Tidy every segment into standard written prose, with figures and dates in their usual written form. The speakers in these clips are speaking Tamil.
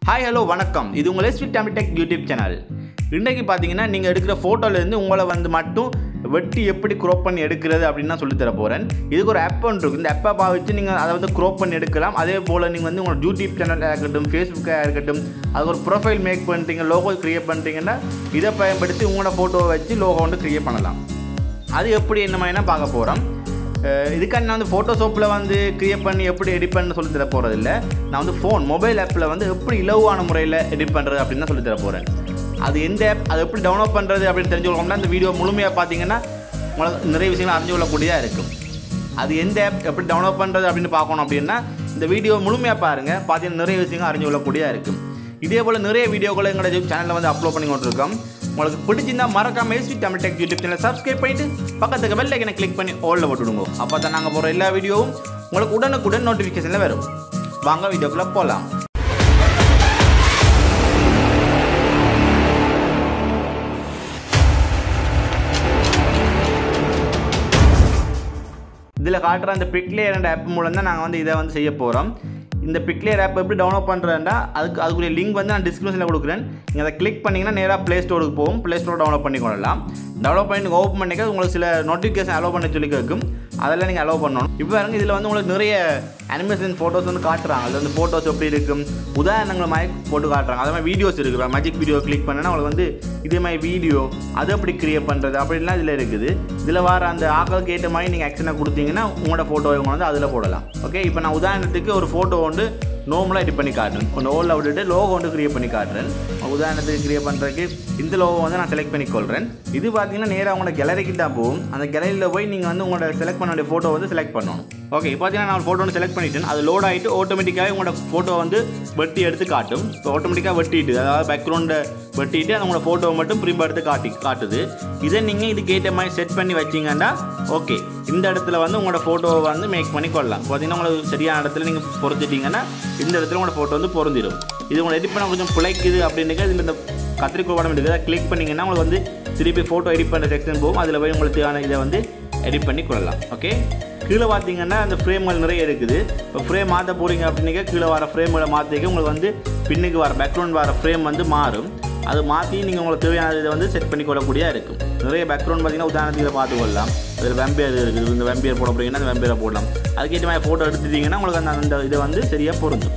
Hi, hello, வணக்கம். இது உங்கள் Cutout Templates YouTube channel. இன்னைக்கு பாத்தீங்கன்னா நீங்க எடுக்கிற போட்டோல இருந்து உங்களை வந்து மட்டும் வெட்டி எப்படி crop பண்ணி எடுக்கிறது அப்படினா சொல்லி தர போறேன். இதுக்கு ஒரு ஆப் ஒன்று இருக்கு. இந்த ஆப்பை பாவிச்சு நீங்க அதை வந்து crop பண்ணி எடுக்கலாம். அதே போல நீங்க வந்து உங்க YouTube channel இருக்கட்டும், Facebook இருக்கட்டும், அதுக்கு ஒரு ப்ரொஃபைல் மேக் பண்ணிட்டீங்க, லோகோ கிரியேட் பண்ணிட்டீங்கன்னா இதை பயன்படுத்தி உங்களோட போட்டோவை வச்சு லோகோ வந்து கிரியேட் பண்ணலாம். அது எப்படி என்ன மாதிரினா பார்க்க போறோம். இதுக்காக நான் வந்து ஃபோட்டோஷாப்பில் வந்து கிரியேட் பண்ணி எப்படி எடிட் பண்ண சொல்லி தர போகிறது இல்லை. நான் வந்து மொபைல் ஆப்பில் வந்து எப்படி இலவான முறையில் எடிட் பண்ணுறது அப்படின்னு தான் சொல்லி தர போகிறேன். அது எந்த ஆப், அது எப்படி டவுன்லோட் பண்ணுறது அப்படின்னு தெரிஞ்சுக்கணும்னா இந்த வீடியோ முழுமையாக பார்த்தீங்கன்னா உங்களுக்கு நிறைய விஷயங்கள் அறிஞ்சு கொள்ளக்கூடியதாக இருக்கும். அது எந்த ஆப் எப்படி டவுன்லோட் பண்ணுறது அப்படின்னு பார்க்கணும் அப்படின்னா இந்த வீடியோ முழுமையாக பாருங்கள். பார்த்தீங்கன்னா நிறைய விஷயங்கள் அறிஞ்சு கொள்ளக்கூடியதாக இருக்கும். இதே போல் நிறைய வீடியோக்களை எங்களோட சேனலில் வந்து அப்லோட் பண்ணி கொண்டிருக்கோம். உங்களுக்கு பிடிச்சிருந்தா மறக்காம Cutout Templates யூடியூப் சேனலை சப்ஸ்கிரைப் பண்ணிட்டு பக்கத்துக்கு பெல் ஐக்கனை கிளிக் பண்ணி ஆல்ல போட்டுடுங்க. அப்போ தான் நாங்கள் போகிற எல்லா வீடியோவும் உங்களுக்கு உடனுக்குடன் நோட்டிஃபிகேஷனில் வரும். வாங்க வீடியோக்குள்ளே போகலாம். இதில் காட்டுற அந்த Pic Layer என்ற ஆப் மூலம் தான் நாங்கள் வந்து இதை வந்து செய்ய போகிறோம். இந்த Pic Layer ஆப் எப்படி டவுன்லோட் பண்ணுறேன்னா அதுக்குரிய லிங்க் வந்து நான் டிஸ்கிரிப்ஷனில் கொடுக்குறேன். நீங்கள் அதை கிளிக் பண்ணிங்கன்னா நேராக ப்ளே ஸ்டோருக்கு போகும். ப்ளே ஸ்டோர் டவுன்லோட் பண்ணிக்கொள்ளலாம். டவுன்லோட் பண்ணி ஓப்பன் பண்ணிக்க உங்களுக்கு சில நோட்டிஃபிகேஷன் அலோவ் பண்ணி சொல்லி கேட்கும். அதெல்லாம் நீங்கள் அலோவ் பண்ணணும். இப்போ பாருங்க, இதில் வந்து உங்களுக்கு நிறைய அனிமேஷன் ஃபோட்டோஸ் வந்து காட்டுறாங்க. அதில் வந்து ஃபோட்டோஸ் எப்படி இருக்கும், உதாரணங்கள் மாதிரி போட்டு காட்டுறாங்க. அதே மாதிரி வீடியோஸ் இருக்குது. மேஜிக் வீடியோ கிளிக் பண்ணனா உங்களுக்கு வந்து இதே மாதிரி வீடியோ அது எப்படி கிரியேட் பண்ணுறது அப்படின்லாம் இதில் இருக்குது. இதில் வர அந்த ஆக்களுக்கு ஏற்ற மாதிரி நீங்கள் ஆக்ஷனை கொடுத்தீங்கன்னா உங்களோட ஃபோட்டோ இவங்க வந்து அதில் போடலாம். ஓகே, இப்போ நான் உதாரணத்துக்கு ஒரு ஃபோட்டோ வந்து நார்மலாக எடிட் பண்ணி காட்டுறேன். கொஞ்சம் ஓல்ல விட்டுட்டு லோகோ வந்து கிரியேட் பண்ணி காட்டுறேன். உதாரணத்துக்கு கிரியேட் பண்ணுறதுக்கு இந்த லோகோ வந்து நான் செலக்ட் பண்ணிக்கொள்கிறேன். இது பார்த்தீங்கன்னா நேராக உங்களோட கேலரிக்கு தான் போகும். அந்த கேலரியில் போய் நீங்கள் வந்து உங்களோட செலக்ட் பண்ண வேண்டிய ஃபோட்டோ வந்து செலக்ட் பண்ணணும். ஓகே, பார்த்தீங்கன்னா நான் ஃபோட்டோ வந்து செலக்ட் பண்ணிட்டேன். அது லோட் ஆகிட்டு ஆட்டோமேட்டிக்காகவே உங்களோட ஃபோட்டோ வந்து வெட்டி எடுத்து காட்டும். இப்போ ஆட்டோமேட்டிக்காக வெட்டிட்டு, அதாவது பேக்ரவுண்டை வெட்டிட்டு அது உங்களோட ஃபோட்டோவை மட்டும் பிரிண்ட் எடுத்து காட்டுது. இதை நீங்கள் இதுக்கு ஏற்ற மாதிரி செட் பண்ணி வச்சிங்கன்னா ஓகே, இந்த இடத்துல வந்து உங்களோட ஃபோட்டோவை வந்து மேக் பண்ணி கொள்ளலாம். பார்த்தீங்கன்னா உங்களுக்கு சரியான இடத்துல நீங்கள் பொருத்திட்டீங்கன்னா இந்த இடத்துல உங்களோட ஃபோட்டோ வந்து பொருந்திடும். இது உங்களை எடிட் பண்ண கொஞ்சம் பிழைக்குது அப்படின்னு இதில் இந்த கத்திரிக்கோள் படம் இருக்குது. அதை கிளிக் பண்ணிங்கன்னா உங்களுக்கு வந்து திருப்பி ஃபோட்டோ எடிட் பண்ணுற செக்ஷன் போகும். அதில் போய் உங்களுக்கு தேவையான இதை வந்து எடிட் பண்ணி கொள்ளலாம். ஓகே, கீழே பார்த்தீங்கன்னா அந்த ஃப்ரேம்கள் நிறைய இருக்குது. இப்போ ஃப்ரேம் மாற்ற போகிறீங்க அப்படின்னா கீழே வர ஃப்ரேம்களை மாற்றிக்க உங்களுக்கு வந்து பின்னுக்கு வர பேக்ரவுண்ட் வர ஃப்ரேம் வந்து மாறும். அது மாற்றி நீங்கள் உங்களுக்கு தேவையான இதை வந்து செட் பண்ணி கொள்ளக்கூடியதாக இருக்கும். நிறைய பேக்ரவுண்ட் பார்த்தீங்கன்னா உதாரணத்துக்கு பார்த்துக்கொள்ளலாம். அதில் வெம்பியர் இருக்குது. இந்த வெம்பியர் போட போகிறீங்கன்னா அந்த வெம்பியரை போடலாம். அதுக்கேற்ற மாதிரி ஃபோட்டோ எடுத்துட்டிங்கன்னா உங்களுக்கு அந்த இதை வந்து சரியாக பொருந்தும்.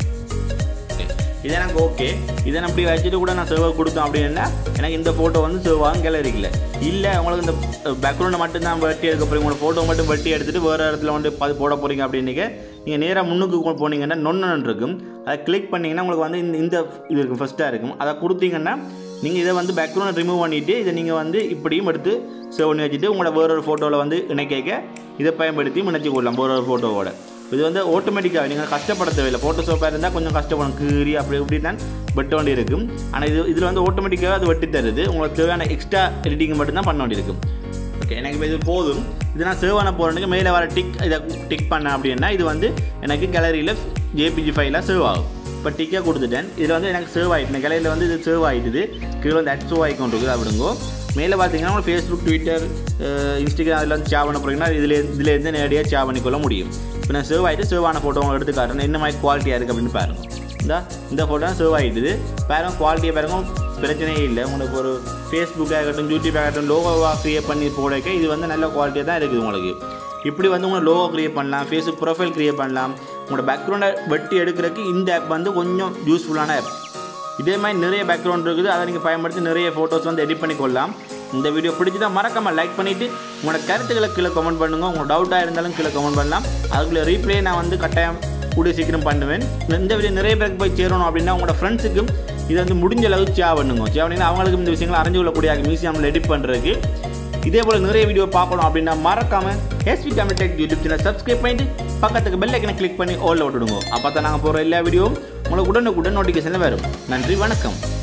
இதை எனக்கு ஓகே, இதை அப்படி வச்சுட்டு கூட நான் சேவ் கொடுத்தோம் அப்படின்னா எனக்கு இந்த ஃபோட்டோ வந்து சேவ் ஆகும் கேலரிக்கில். இல்லை உங்களுக்கு இந்த பேக்ரவுண்டை மட்டும் தான் வெட்டி எடுக்க போகிறீங்க, உங்களோட ஃபோட்டோ மட்டும் வெட்டி எடுத்துகிட்டு வேறு இடத்துல வந்து போட போகிறீங்க அப்படின்னுக்கு நீங்கள் நேராக முன்னுக்கு போனீங்கன்னா நொன்னு இருக்கும். அதை கிளிக் பண்ணிங்கன்னா உங்களுக்கு வந்து இந்த இது இருக்கும், ஃபஸ்ட்டாக இருக்கும். அதை கொடுத்தீங்கன்னா நீங்கள் இதை வந்து பேக்ரவுண்டை ரிமூவ் பண்ணிவிட்டு இதை நீங்கள் வந்து இப்படியும் எடுத்து சேவ் பண்ணி வச்சுட்டு உங்களோட வேறொரு ஃபோட்டோவில் வந்து இணைக்க இதை பயன்படுத்தி இணைச்சி கொள்ளலாம் வேறொரு ஃபோட்டோவோட. இது வந்து ஆட்டோமேட்டிக்காக நீங்கள் கஷ்டப்பட தேவையில்லை. ஃபோட்டோஷாப்பாக இருந்தால் கொஞ்சம் கஷ்டப்படும், கீறி அப்படி இப்படி தான் வெட்ட வேண்டி இருக்கும். ஆனால் இதில் வந்து ஆட்டோமேட்டிக்காக அது வெட்டி தருது. உங்களுக்கு தேவையான எக்ஸ்ட்ரா எடிட்டிங் மட்டும்தான் பண்ண வேண்டி இருக்கும். ஓகே, எனக்கு இப்போ இது போதும். இது நான் சேவ் பண்ண போகிறேன்னு மேலே வர இதை டிக் பண்ணேன் அப்படின்னா இது வந்து எனக்கு கேலரியில் ஜேபிஜி ஃபைலாக சேவ் ஆகும். இப்போ டிக்கை கொடுத்துட்டேன். இதில் வந்து எனக்கு சேவ் ஆகிட்டு கேலரியில் வந்து இது சேவ் ஆகிட்டுது. கீழே வந்து அட் ஷோ ஆகிக்கொண்டு இருக்குது அப்படிங்கோ. மேலே பார்த்தீங்கன்னா உங்களுக்கு ஃபேஸ்புக், ட்விட்டர், இன்ஸ்டாகிராம் அதில் வந்து ஷேர் பண்ண போகிறீங்கன்னா இதிலேருந்து நேரடியாக ஷேர் பண்ணிக்கொள்ள முடியும். இப்போ நான் சேவ் ஆகிட்டு சேவ் ஆன ஃபோட்டோ எடுத்து காட்டுறேன். என்ன மாதிரி குவாலிட்டியாக இருக்குது அப்படின்னு பாருங்கள். இந்த ஃபோட்டோ சேவ் ஆகிட்டுது. பாருங்க, குவாலிட்டியாக பாருங்க, பிரச்சனையே இல்லை. உங்களுக்கு ஒரு ஃபேஸ்புக்காக இருக்கட்டும், யூடியூப் ஆகட்டும், லோகோவாக க்ரியேட் பண்ணி போடக்க இது வந்து நல்ல குவாலிட்டியாக தான் இருக்குது. உங்களுக்கு இப்படி வந்து உங்களை லோகோ க்ரியேட் பண்ணலாம், ஃபேஸ்புக் ப்ரொஃபைல் க்ரியேட் பண்ணலாம். உங்களோட பேக்ரவுண்டை வெட்டி எடுக்கிறதுக்கு இந்த ஆப் வந்து கொஞ்சம் யூஸ்ஃபுல்லான ஆப். இதே மாதிரி நிறைய பேக்ரவுண்ட் இருக்குது. அதை நீங்கள் பயன்படுத்தி நிறைய ஃபோட்டோஸ் வந்து எடிட் பண்ணிக்கொள்ளலாம். இந்த வீடியோ பிடிச்சிதான் மறக்காமல் லைக் பண்ணிவிட்டு உங்களோட கருத்துக்களை கீழே கமெண்ட் பண்ணுங்கள். உங்களோட டவுட்டாக இருந்தாலும் கீழே கமெண்ட் பண்ணலாம். அதுக்குள்ளே ரீப்ளே நான் வந்து கட்டாயம் கூடிய சீக்கிரம் பண்ணுவேன். இந்த வீடியோ நிறைய பேருக்கு போய் சேரணும் அப்படின்னா உங்களோட ஃப்ரெண்ட்ஸுக்கும் இதை வந்து முடிஞ்ச அளவுக்கு சேவ் பண்ணுங்க. சேவ் பண்ணிங்கன்னா அவங்களுக்கும் இந்த விஷயங்களை அறிஞ்சு கொள்ளக்கூடிய மியூசியமில் எடிட் பண்ணுறதுக்கு. இதே போல் நிறைய வீடியோ பார்க்கணும் அப்படின்னா மறக்காமல் Cutout Templates YouTube channel subscribe பண்ணிட்டு பக்கத்துக்கு பெல் ஐக்கனை கிளிக் பண்ணி ஆல்ல விட்டுடுங்க. அப்போ தான் நாங்கள் போகிற எல்லா வீடியோவும் உங்களுக்கு உடனுக்குடன் நோட்டிஃபிகேஷனில் வரும். நன்றி, வணக்கம்.